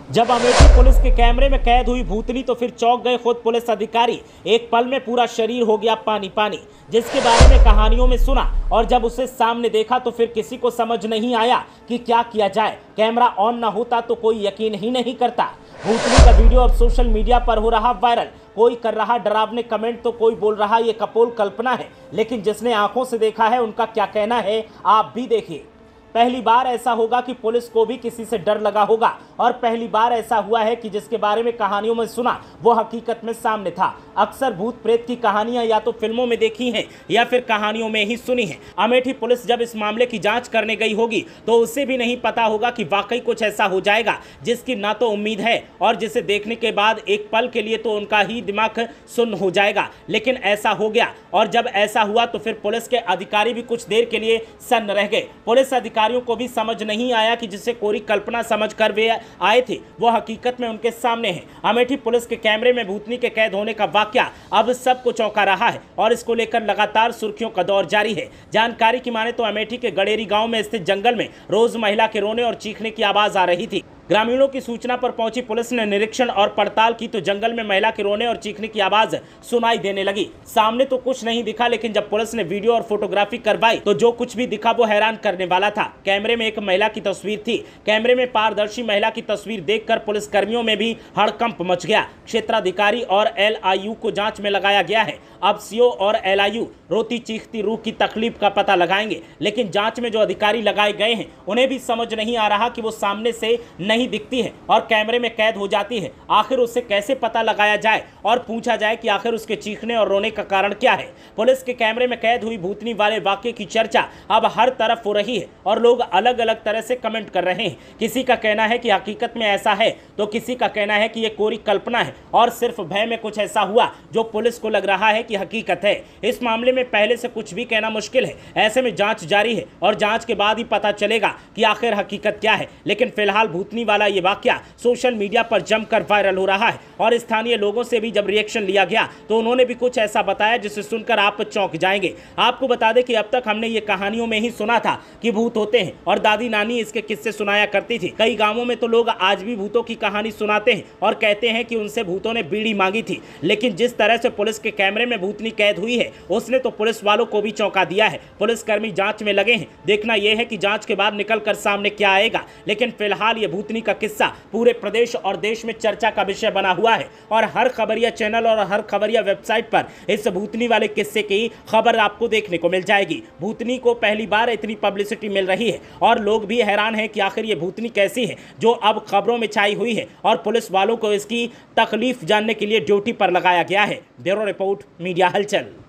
जब अमेठी पुलिस के कैमरे में कैद हुई भूतनी तो फिर चौंक गए खुद पुलिस अधिकारी। एक पल में पूरा शरीर हो गया पानी पानी। जिसके बारे में कहानियों में सुना और जब उसे सामने देखा तो फिर किसी को समझ नहीं आया कि क्या किया जाए। कैमरा ऑन न होता तो कोई यकीन ही नहीं करता। भूतनी का वीडियो अब सोशल मीडिया पर हो रहा वायरल। कोई कर रहा डरावने कमेंट तो कोई बोल रहा ये कपोल कल्पना है, लेकिन जिसने आंखों से देखा है उनका क्या कहना है आप भी देखिए। पहली बार ऐसा होगा कि पुलिस को भी किसी से डर लगा होगा और पहली बार ऐसा हुआ है कि जिसके बारे में कहानियों में सुना वो हकीकत में सामने था। अक्सर भूत प्रेत की कहानियां या तो फिल्मों में देखी हैं या फिर कहानियों में ही सुनी हैं। अमेठी पुलिस जब इस मामले की जांच करने गई होगी तो उसे भी नहीं पता होगा कि वाकई कुछ ऐसा हो जाएगा जिसकी ना तो उम्मीद है और जिसे देखने के बाद एक पल के लिए तो उनका ही दिमाग सुन्न हो जाएगा। लेकिन ऐसा हो गया और जब ऐसा हुआ तो फिर पुलिस के अधिकारी भी कुछ देर के लिए सन्न रह गए। पुलिस अधिकारियों को भी समझ नहीं आया कि जिसे कोरी कल्पना समझकर वे आए थे वो हकीकत में उनके सामने है। अमेठी पुलिस के कैमरे में भूतनी के कैद होने का वाकया अब सबको चौंका रहा है और इसको लेकर लगातार सुर्खियों का दौर जारी है। जानकारी की माने तो अमेठी के गडेरी गांव में स्थित जंगल में रोज महिला के रोने और चीखने की आवाज आ रही थी। ग्रामीणों की सूचना पर पहुंची पुलिस ने निरीक्षण और पड़ताल की तो जंगल में महिला के रोने और चीखने की आवाज सुनाई देने लगी। सामने तो कुछ नहीं दिखा, लेकिन जब पुलिस ने वीडियो और फोटोग्राफी करवाई तो जो कुछ भी दिखा वो हैरान करने वाला था। कैमरे में एक महिला की तस्वीर थी। कैमरे में पारदर्शी महिला की तस्वीर देखकर पुलिस कर्मियों में भी हड़कंप मच गया। क्षेत्राधिकारी और LIU को जांच में लगाया गया है। अब CO और LIU रोती चीखती रूह की तकलीफ का पता लगाएंगे, लेकिन जांच में जो अधिकारी लगाए गए हैं उन्हें भी समझ नहीं आ रहा कि वो सामने से नहीं दिखती है और कैमरे में कैद हो जाती है। आखिर उससे कैसे पता लगाया जाए और पूछा जाए कि आखिर उसके चीखने और रोने का कारण क्या है। पुलिस के कैमरे में कैद हुई भूतनी वाले वाकये की चर्चा अब हर तरफ हो रही है और लोग अलग अलग तरह से कमेंट कर रहे हैं। किसी का कहना है कि हकीकत में ऐसा है तो किसी का कहना है कि यह कोरी कल्पना है और सिर्फ भय में कुछ ऐसा हुआ जो पुलिस को लग रहा है कि हकीकत है। इस मामले में पहले से कुछ भी कहना मुश्किल है। ऐसे में जांच जारी है और जांच के बाद ही पता चलेगा कि आखिर हकीकत क्या है। लेकिन फिलहाल भूतनी वाला ये वाकया सोशल मीडिया पर जमकर वायरल हो रहा है और स्थानीय लोगों से भी जब रिएक्शन लिया गया तो उन्होंने भी कुछ ऐसा बताया जिसे सुनकर आप चौंक जाएंगे। आपको बता दें कि अब तक हमने ये कहानियों में ही सुना था कि भूत होते हैं और दादी नानी इसके किस्से सुनाया करती थी। कई गांवों में तो लोग आज भी भूतों की कहानी सुनाते हैं और कहते हैं कि उनसे भूतों ने बीड़ी मांगी थी। लेकिन जिस तरह से पुलिस के कैमरे में भूतनी कैद हुई है उसने तो पुलिस वालों को भी चौंका दिया है। पुलिसकर्मी जांच में लगे हैं। देखना यह है कि जांच के बाद निकलकर सामने क्या आएगा। लेकिन फिलहाल ये भूतनी का किस्सा पूरे प्रदेश और देश में चर्चा का विषय बना हुआ है और हर खबरिया चैनल और हर खबरिया वेबसाइट पर इस भूतनी वाले किस्से की खबर आपको देखने को मिल जाएगी। भूतनी को पहली बार इतनी पब्लिसिटी मिल रही है और लोग भी हैरान हैं कि आखिर ये भूतनी कैसी है जो अब खबरों में छाई हुई है और पुलिस वालों को इसकी तकलीफ जानने के लिए ड्यूटी पर लगाया गया है। ब्यूरो रिपोर्ट, मीडिया हलचल।